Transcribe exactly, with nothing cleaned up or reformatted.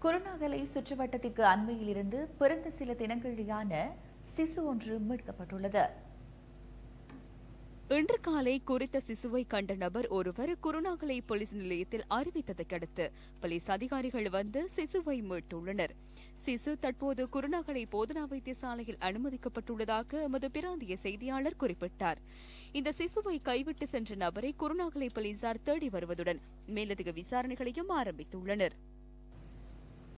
குருநாகலை சுற்றுவட்டத்திற்கு அண்மையில் இருந்து பிறந்த சில தினங்களிலான சிசு ஒன்று மீட்கப்பட்டுள்ளது. இன்று காலை குறித்த சிசுவை கண்ட நபர் ஒருவர் குருநாகலை போலீஸ் நிலையத்தில் அறிவித்ததையடுத்து போலீஸ் அதிகாரிகள் வந்து சிசுவை மீட்டுள்ளனர். சிசு தற்போது குருநாகலை போதனா வைத்தியசாலையில் அனுமதிக்கப்பட்டுள்ளதாக எமது பிராந்திய செய்தியாளர் குறிப்பிட்டார். இந்த சிசுவை கைவிட்டு சென்ற நபரை குருநாகலை போலீசார் தேடி வருவதுடன் மேலதிக விசாரணைகளையும் ஆரம்பித்துள்ளனர்.